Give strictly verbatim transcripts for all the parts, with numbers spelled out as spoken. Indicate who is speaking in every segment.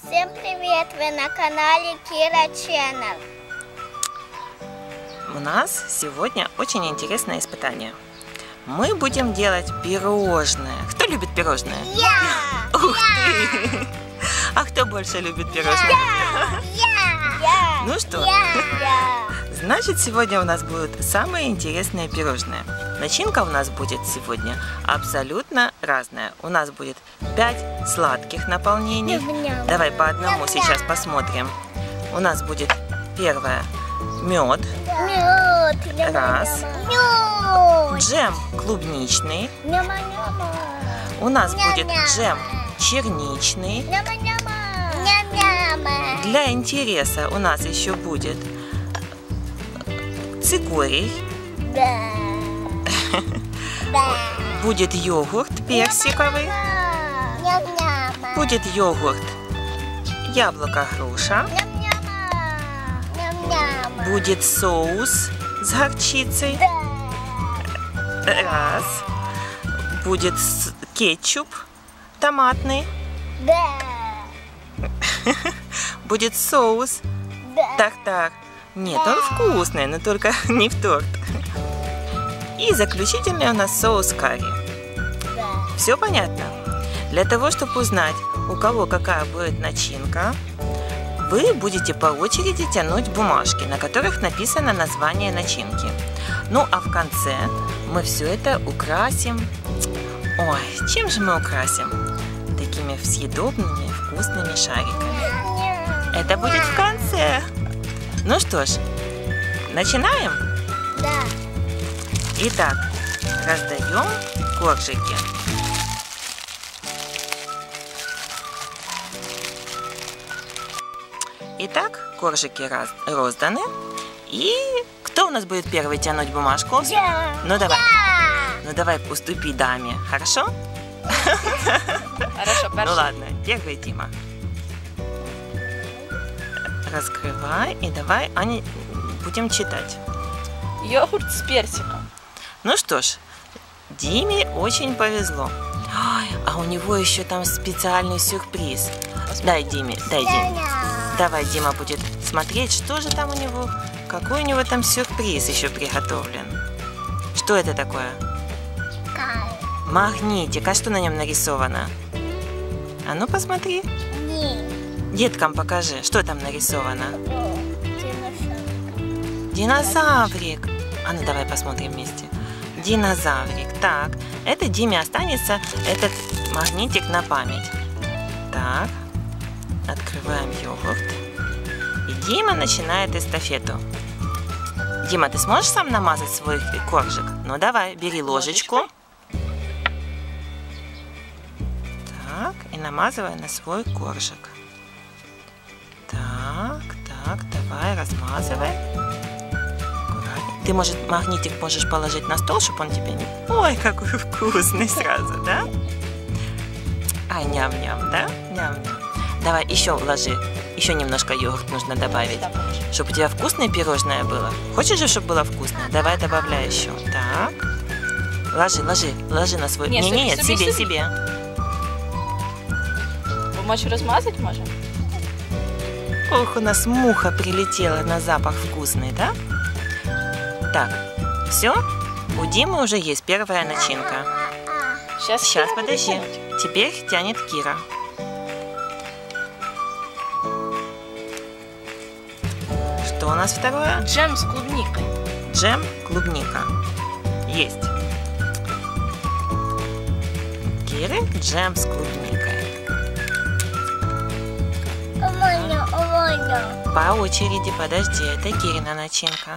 Speaker 1: Всем привет! Вы на канале Кира Channel.
Speaker 2: У нас сегодня очень интересное испытание. Мы будем делать пирожное. Кто любит пирожное?
Speaker 1: Я!
Speaker 2: Ух ты! А кто больше любит пирожное?
Speaker 1: Я! Я!
Speaker 2: Ну что?
Speaker 1: Я!
Speaker 2: Значит, сегодня у нас будут самые интересные пирожные. Начинка у нас будет сегодня абсолютно разная. У нас будет пять сладких наполнений.
Speaker 1: Ням-ням.
Speaker 2: Давай по одному
Speaker 1: Ням-ням.
Speaker 2: сейчас посмотрим. У нас будет первое мед,
Speaker 1: Мед!
Speaker 2: Раз.
Speaker 1: Мед!
Speaker 2: джем клубничный.
Speaker 1: Няма-няма!
Speaker 2: У нас будет
Speaker 1: Ням-ням.
Speaker 2: джем черничный.
Speaker 1: Няма-няма! Ням-няма!
Speaker 2: Для интереса у нас еще будет цикорий,
Speaker 1: Да! Да!
Speaker 2: будет йогурт персиковый,
Speaker 1: Ням-няма!
Speaker 2: будет йогурт яблоко-груша,
Speaker 1: Ням-няма! Ням-няма!
Speaker 2: будет соус с горчицей,
Speaker 1: Да!
Speaker 2: раз, будет с- кетчуп томатный,
Speaker 1: Да!
Speaker 2: будет соус
Speaker 1: Да!
Speaker 2: тартар. Нет, он вкусный, но только не в торт. И заключительный у нас соус карри.
Speaker 1: Да!
Speaker 2: Все понятно? Для того, чтобы узнать, у кого какая будет начинка, вы будете по очереди тянуть бумажки, на которых написано название начинки. Ну а в конце мы все это украсим. Ой, чем же мы украсим? Такими съедобными вкусными шариками. Это будет в конце. Ну что ж, начинаем?
Speaker 1: Да!
Speaker 2: Итак, раздаем коржики. Итак, коржики раз, розданы. И кто у нас будет первый тянуть бумажку?
Speaker 1: Я!
Speaker 2: Ну давай,
Speaker 1: Я!
Speaker 2: ну давай уступи даме, хорошо?
Speaker 3: Хорошо,
Speaker 2: Ну
Speaker 3: перший.
Speaker 2: ладно, первый Дима. Раскрывай и давай, Аня, будем читать.
Speaker 3: Йогурт с персиком.
Speaker 2: Ну что ж, Диме очень повезло. Ой, а у него еще там специальный сюрприз. Дай Диме, дай Диме. Давай Дима будет смотреть, что же там у него, какой у него там сюрприз еще приготовлен. Что это такое? Магнитик. А что на нем нарисовано? А ну посмотри.
Speaker 1: Не.
Speaker 2: Деткам покажи, что там нарисовано.
Speaker 1: О, динозавр.
Speaker 2: Динозаврик. А ну давай посмотрим вместе. Динозаврик. Так, это Диме останется этот магнитик на память. Так, открываем йогурт. И Дима начинает эстафету. Дима, ты сможешь сам намазать свой коржик? Ну давай, бери ложечку. Так, и намазывай на свой коржик. Так, так, давай, размазывай. Аккуратней. Ты, может, магнитик можешь положить на стол, чтобы он тебе не... Ой, какой вкусный сразу, да? Ай, ням-ням, да? Ням-ням. Давай еще ложи. Еще немножко йогурт нужно добавить. Чтобы у тебя вкусное пирожное было. Хочешь же, чтобы было вкусное? Давай добавляй еще. Так. Ложи, ложи, ложи на свой...
Speaker 3: Не,
Speaker 2: Не,
Speaker 3: собі,
Speaker 2: не,
Speaker 3: собі,
Speaker 2: себе,
Speaker 3: собі.
Speaker 2: себе.
Speaker 3: Помочь розмазати може?
Speaker 2: Ох, у нас муха прилетела на запах вкусный, да? Так, все? У Димы уже есть первая начинка.
Speaker 3: Сейчас,
Speaker 2: Сейчас, подожди. Теперь тянет Кира. Что у нас второе?
Speaker 3: Джем с клубникой.
Speaker 2: Джем клубника. Есть. Киры джем с клубникой.
Speaker 1: Овоня, овоня.
Speaker 2: По очереди, подожди, это Кирина начинка.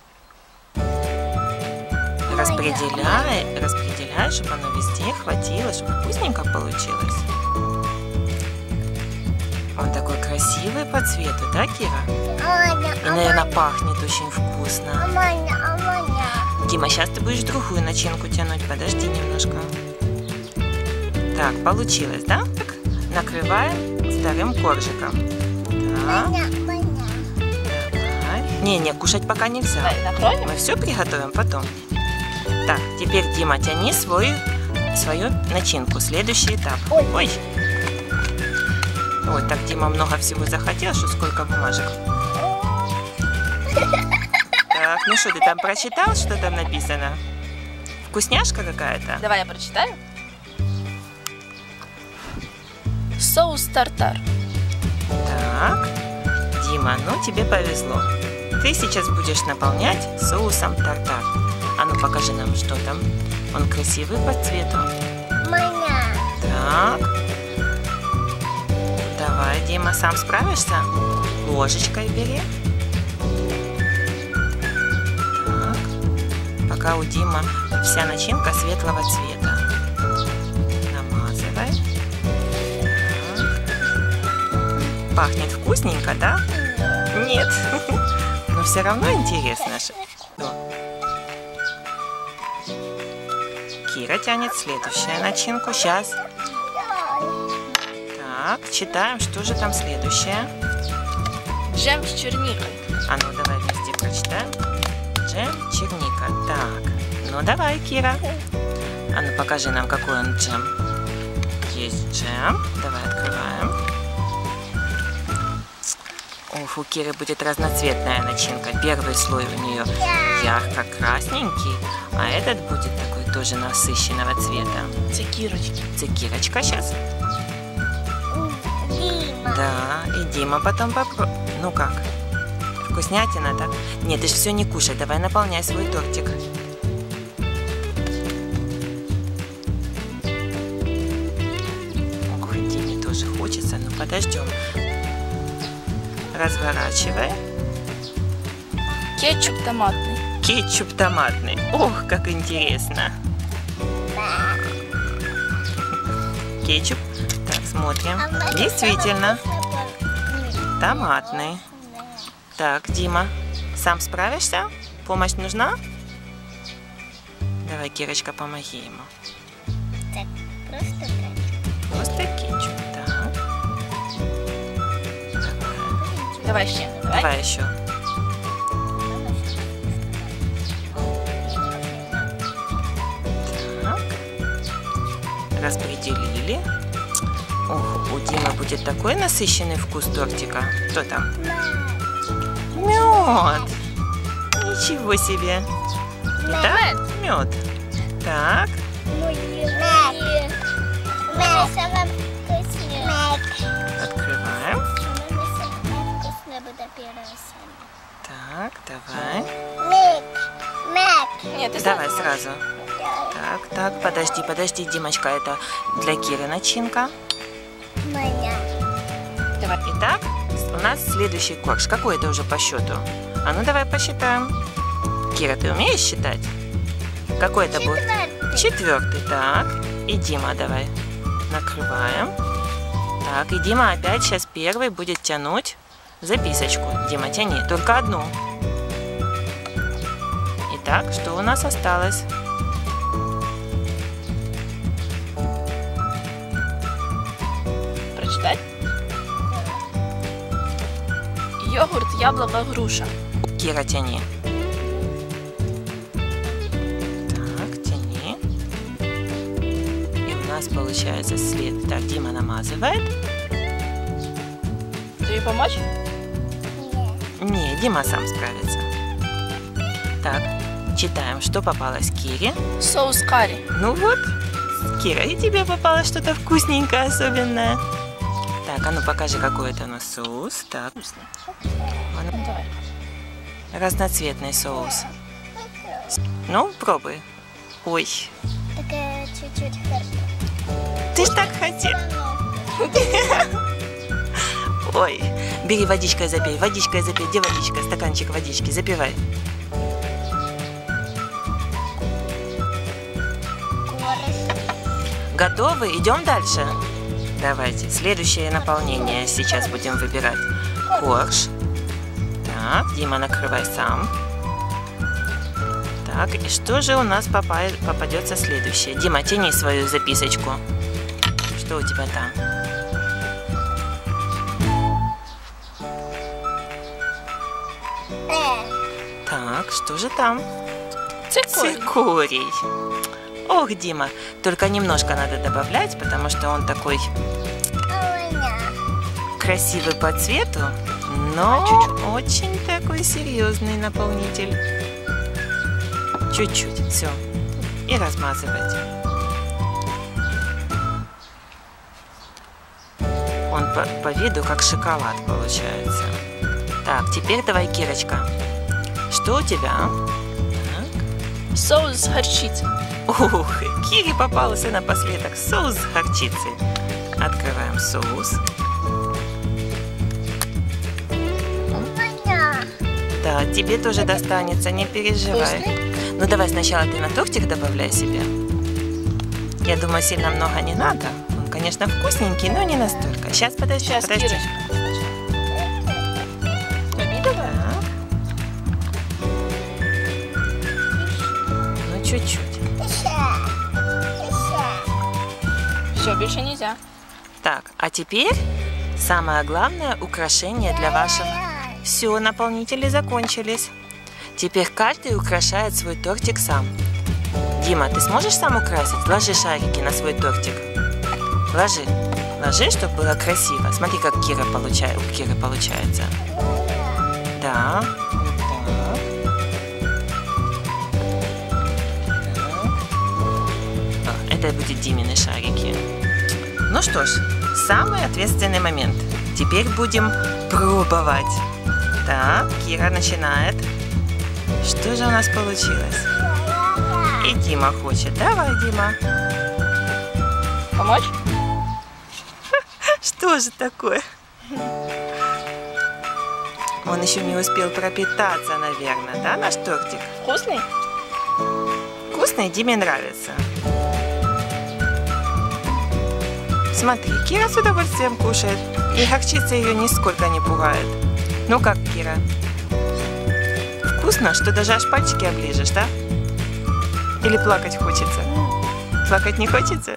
Speaker 2: Распределяй, распределяй, чтобы оно везде хватило, чтобы вкусненько получилось. Он такой красивый по цвету, да, Кира?
Speaker 1: Овоня,
Speaker 2: И, наверное, пахнет очень вкусно.
Speaker 1: овоня, овоня.
Speaker 2: Дима, сейчас ты будешь другую начинку тянуть. Подожди немножко. Так, получилось, да? Так, накрываем вторым коржиком. Так,
Speaker 1: Овоня, овоня.
Speaker 2: давай. Не-не, кушать пока нельзя.
Speaker 3: Давай, накроем.
Speaker 2: Мы все приготовим потом. Так, теперь, Дима, тяни свою, свою начинку. Следующий этап.
Speaker 1: Ой.
Speaker 2: Ой. Ой, так Дима много всего захотел, что сколько бумажек. Так, ну что, ты там прочитал, что там написано? Вкусняшка какая-то?
Speaker 3: Давай я прочитаю. Соус тартар.
Speaker 2: Так, Дима, ну тебе повезло. Ты сейчас будешь наполнять соусом тартар. А ну покажи нам, что там. Он красивый по цвету.
Speaker 1: Маня.
Speaker 2: Так. Давай, Дима, сам справишься? Ложечкой бери. Так. Пока у Димы вся начинка светлого цвета. Намазывай. Так. Пахнет вкусненько, да? Нет. Но все равно интересно. Что... Кира тянет следующую начинку. Сейчас. Так, читаем, что же там следующее.
Speaker 3: Джем с черникой.
Speaker 2: А ну, давай вместе прочитаем. Джем, черника. Так, ну давай, Кира. А ну, покажи нам, какой он джем. Есть джем. Давай открываем. Ух, у Киры будет разноцветная начинка. Первый слой у нее ярко-красненький, а этот будет такой тоже насыщенного цвета.
Speaker 3: Цикирочки.
Speaker 2: Цикирочка сейчас.
Speaker 1: Дима.
Speaker 2: Да, и Дима потом попробует. Ну как? Вкуснятина, так? Нет, ты же все не кушай. Давай наполняй свой тортик. Ох, Диме тоже хочется. Ну подождем. Разворачивай.
Speaker 3: Кетчуп томатный.
Speaker 2: Кетчуп томатный. Ох, как интересно. Кетчуп. Так, смотрим. Действительно. Томатный. Так, Дима, сам справишься? Помощь нужна? Давай, Кирочка, помоги ему.
Speaker 1: Так, просто так.
Speaker 2: Просто кетчуп, так. Давай.
Speaker 3: Давай еще. Давай.
Speaker 2: Давай еще. Так. Распределили. Ох, у Димы будет такой насыщенный вкус тортика. Что там? Мед. Ничего себе. Итак, мед. Так.
Speaker 1: Мэг. Мэг, самое вкусное.
Speaker 2: Открываем.
Speaker 1: Самое вкусное будет первое.
Speaker 2: Так, давай.
Speaker 1: Мэг. Мэг.
Speaker 3: Нет, ты
Speaker 2: Давай
Speaker 3: сразу.
Speaker 2: сразу. Так, так, подожди, подожди, Димочка, это для Киры начинка.
Speaker 1: Маня.
Speaker 3: Давай.
Speaker 2: Итак, у нас следующий корж. Какой это уже по счету? А ну давай посчитаем. Кира, ты умеешь считать? Какой это будет? Четвертый. Так. И Дима давай. Накрываем. Так, и Дима опять сейчас первый будет тянуть записочку. Дима, тяни. Только одну. Итак, что у нас осталось?
Speaker 3: Прочитать? Йогурт, яблоко, груша.
Speaker 2: Кира, тяни. Так, тяни. И у нас получается след. Так, Дима намазывает.
Speaker 3: Тебе помочь?
Speaker 2: Не, Дима сам справится. Так, читаем, что попалось Кире.
Speaker 3: Соус карри.
Speaker 2: Ну вот, Кира, и тебе попалось что-то вкусненькое особенное. Так, а ну покажи, какой это у нас соус. Так,
Speaker 3: Вкусно.
Speaker 2: а ну,
Speaker 3: Ну, давай.
Speaker 2: разноцветный соус. Ну, пробуй. Ой,
Speaker 1: Такая чуть-чуть хорошо.
Speaker 2: ты ж так хотел. Ой, бери водичкой запей, водичкой запей. Где водичка? Стаканчик водички, запивай. Готовы? Идем дальше? Давайте. Следующее наполнение сейчас будем выбирать. Корж. Так, Дима, накрывай сам. Так, и что же у нас попа- попадется следующее? Дима, тяни свою записочку. Что у тебя там? Так, что же там?
Speaker 3: Цикорий.
Speaker 2: Цикорий. Ох, Дима, только немножко надо добавлять, потому что он такой... красивый по цвету, но очень такой серьезный наполнитель. Чуть-чуть, все. И размазывать. Он по, по виду как шоколад получается. Так, теперь давай, Кирочка. Что у тебя? Так.
Speaker 3: Соус с горчицей.
Speaker 2: Ух, Кире попался напоследок соус с горчицей. Открываем соус. Да, тебе тоже достанется, не переживай.
Speaker 3: Вкусный?
Speaker 2: Ну давай сначала ты на тортик добавляй себе. Я думаю, сильно много не надо. Он, конечно, вкусненький, но не настолько. Сейчас, подожди,
Speaker 3: Сейчас,
Speaker 2: подожди.
Speaker 3: Кирочка.
Speaker 2: Так. Ну, чуть-чуть.
Speaker 3: Все, больше нельзя.
Speaker 2: Так, а теперь самое главное украшение для вашего... Все, наполнители закончились. Теперь каждый украшает свой тортик сам. Дима, ты сможешь сам украсить? Ложи шарики на свой тортик. Ложи. Ложи, чтобы было красиво. Смотри, как Кира получает, у Киры получается. Да. Вот так. Так. Это будет Димины шарики. Ну что ж, самый ответственный момент. Теперь будем пробовать. Так, Кира начинает. Что же у нас получилось? И Дима хочет. Давай, Дима.
Speaker 3: Помочь?
Speaker 2: Что же такое? Он еще не успел пропитаться, наверное, да, наш тортик?
Speaker 3: Вкусный?
Speaker 2: Вкусный, Диме нравится. Смотри, Кира с удовольствием кушает. И горчица ее нисколько не пугает. Ну как, Кира? Вкусно, что даже аж пальчики оближешь, да? Или плакать хочется? Плакать не хочется?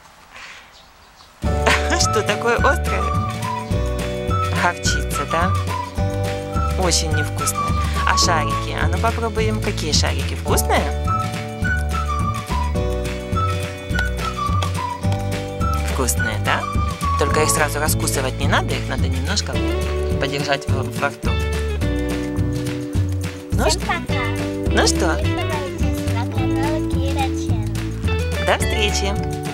Speaker 2: Что такое острое? Горчица, да? Очень невкусная. А шарики? А ну попробуем, какие шарики? Вкусные? Вкусные, да? Только их сразу раскусывать не надо, их надо немножко подержать во, во рту. Ну,
Speaker 1: Всем пока.
Speaker 2: ну что,
Speaker 1: Подписывайтесь на канал Кира Ченнел.
Speaker 2: до встречи!